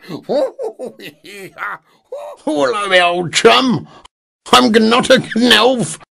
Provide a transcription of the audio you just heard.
Hello, me old chum. I'm not an elf.